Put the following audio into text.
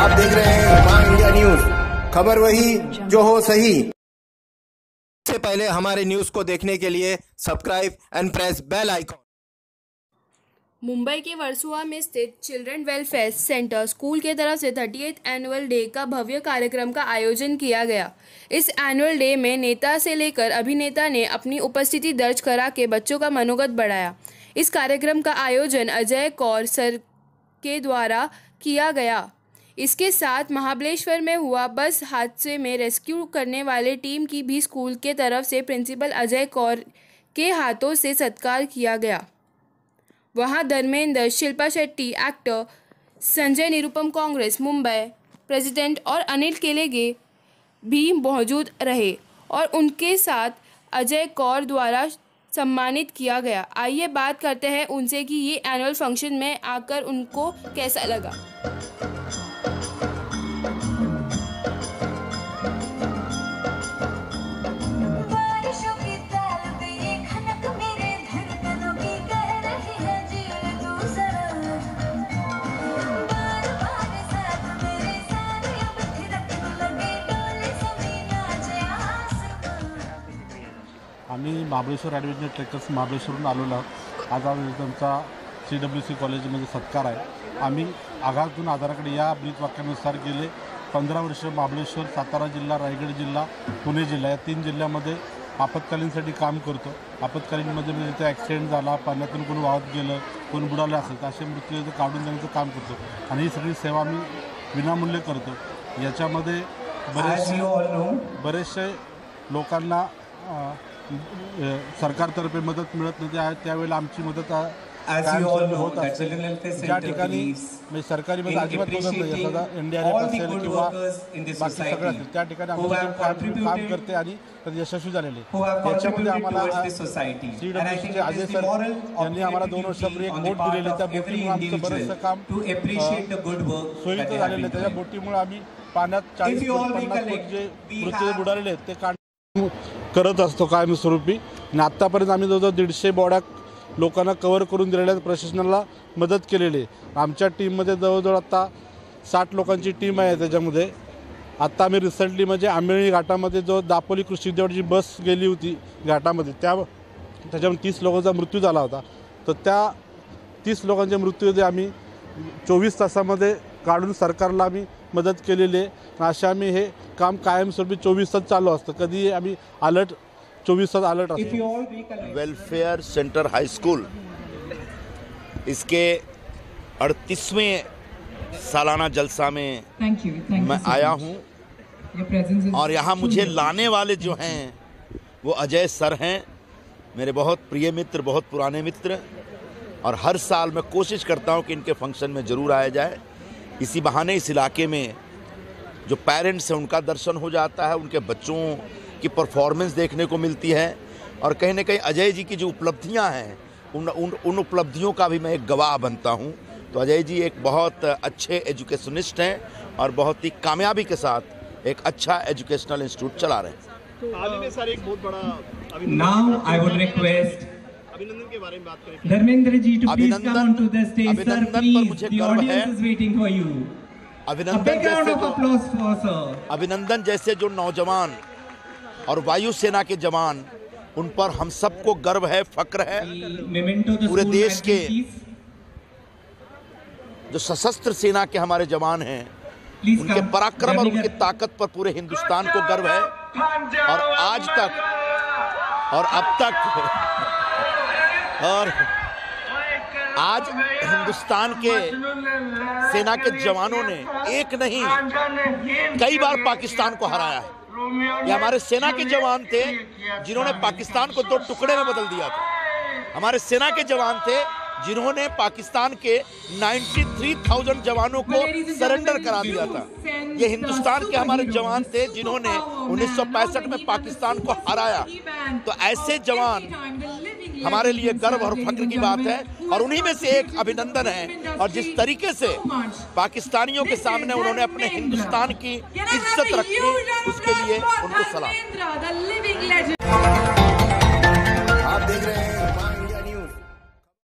आप देख रहे हैं मां इंडिया न्यूज, खबर वही जो हो सही। सबसे पहले हमारे न्यूज को देखने के लिए subscribe and press bell icon. Mumbai के वर्सोवा में स्थित चिल्ड्रन वेलफेयर सेंटर स्कूल के तरफ से 38th एनुअल डे का भव्य कार्यक्रम का आयोजन किया गया। इस एनुअल डे में नेता से लेकर अभिनेता ने अपनी उपस्थिति दर्ज करा के बच्चों का मनोगत बढ़ाया। इस कार्यक्रम का आयोजन अजय कौर सर के द्वारा किया गया। इसके साथ महाबलेश्वर में हुआ बस हादसे में रेस्क्यू करने वाले टीम की भी स्कूल के तरफ से प्रिंसिपल अजय कौर के हाथों से सत्कार किया गया। वहां धर्मेंद्र, शिल्पा शेट्टी, एक्टर संजय निरुपम, कांग्रेस मुंबई प्रेसिडेंट और अनिल केलेगे भी मौजूद रहे और उनके साथ अजय कौर द्वारा सम्मानित किया गया। आइए बात करते हैं उनसे कि ये एनुअल फंक्शन में आकर उनको कैसा लगा। आम्ही महाबळेश्वर ॲडव्हेंचर ट्रेकर्स महाबळेश्वरून आलेलो आहोत। आज त्यांचा CWC कॉलेजमध्ये सत्कार आहे। आम्ही आघातून आधाराकडे या ब्रीद वाक्यानुसार गेले 15 वर्ष महाबळेश्वर, सातारा जिल्हा, रायगड जिल्हा, पुणे जिल्हा या 3 जिल्ह्यामध्ये आपत्कालीनसाठी काम करतो। आपत्कालीनमध्ये म्हणजे ते ॲक्सिडेंट झाला, पाण्यातून कोणी वाहत गेलं, कोण बुडालं असेल तर असे मृत्यू काढून देण्याचं काम करतो आणि ही सगळी सेवा आम्ही विनामूल्य करतो। याच्यामध्ये बरेचसे लोकांना सरकारतर्फे मदत मिळत नाही, त्यावेळेला आमची मदत होत असते। ज्या ठिकाणी सरकारी मदत अजिबात होत नाही, सदा NDRF असेल किंवा बाकी सगळं असेल त्या ठिकाणी आम्ही काम करते आणि यशस्वी झालेले। याच्यामध्ये आम्हाला CWCचे अजय सर यांनी आम्हाला 2 वर्षापूर्वी एक बोट दिलेली, त्या बोटीमुळे आमचं बरंचसं काम सोयीचं झालेलं आहे। त्या बोटीमुळे आम्ही पाण्यात 40-50 फूट जे मृत्यू बुडालेले आहेत ते करत असतो कायमस्वरूपी। आणि आत्तापर्यंत आम्ही जवळजवळ 150 बॉड्या लोकांना कव्हर करून दिलेल्या, प्रशासनाला मदत केलेली आहे। आमच्या टीममध्ये जवळजवळ आता 60 लोकांची टीम आहे। त्याच्यामध्ये आत्ता आम्ही रिसेंटली म्हणजे आंबेळी घाटामध्ये जो दापोली कृषी विद्यापीठाची बस गेली होती घाटामध्ये, त्याच्यामध्ये 30 लोकांचा मृत्यू झाला होता। तर त्या 30 लोकांच्या मृत्यूमध्ये आम्ही 24 तासामध्ये काढून सरकारला आम्ही मदत केलेली आहे। अशा आम्ही हे काम कायमस्वरूपी 24 तास चालू असतं, कधी आम्ही अलर्ट 24 तास अलर्ट असतो। वेलफेयर सेंटर हाई स्कूल इसके 38वें सालाना जलसा में मैं आया हूँ और यहाँ मुझे लाने वाले जो हैं वो अजय सर हैं, मेरे बहुत प्रिय मित्र, बहुत पुराने मित्र। और हर साल मैं कोशिश करता हूँ कि इनके फंक्शन में ज़रूर आया जाए। इसी बहाने इस इलाके में जो पेरेंट्स हैं उनका दर्शन हो जाता है, उनके बच्चों की परफॉर्मेंस देखने को मिलती है और कहीं ना कहीं अजय जी की जो उपलब्धियां हैं उन उपलब्धियों का भी मैं एक गवाह बनता हूं। तो अजय जी एक बहुत अच्छे एजुकेशनिस्ट हैं और बहुत ही कामयाबी के साथ एक अच्छा एजुकेशनल इंस्टीट्यूट चला रहे हैं। हाल ही में सर एक बहुत बड़ा अभिनंदन के बारे में बात करें। Dharmendra ji to please come on to the stage sir, please the audience is waiting for you. अभिनंदन जैसे जो नौजवान और वायुसेना के जवान, उन पर हम सबको गर्व है, फक्र है। पूरे देश के जो सशस्त्र सेना के हमारे जवान हैं उनके पराक्रम और उनकी ताकत पर पूरे हिंदुस्तान को गर्व है। और आज तक और अब तक और आज हिंदुस्तान के सेना के जवानों ने एक नहीं कई बार पाकिस्तान को हराया है। ये हमारे सेना के जवान थे जिन्होंने पाकिस्तान को 2 टुकड़े में बदल दिया था। हमारे सेना के जवान थे जिन्होंने पाकिस्तान के 93,000 जवानों को सरेंडर करा दिया था। ये हिंदुस्तान के हमारे जवान थे जिन्होंने 1965 में पाकिस्तान को हराया। तो ऐसे जवान हमारे लिए गर्व और फख्र की बात है और उन्हीं में से एक अभिनंदन है। और जिस तरीके से पाकिस्तानियों के सामने उन्होंने अपने हिंदुस्तान की इज्जत रखी, उसके लिए उनको सलाम। आप देख रहे हैं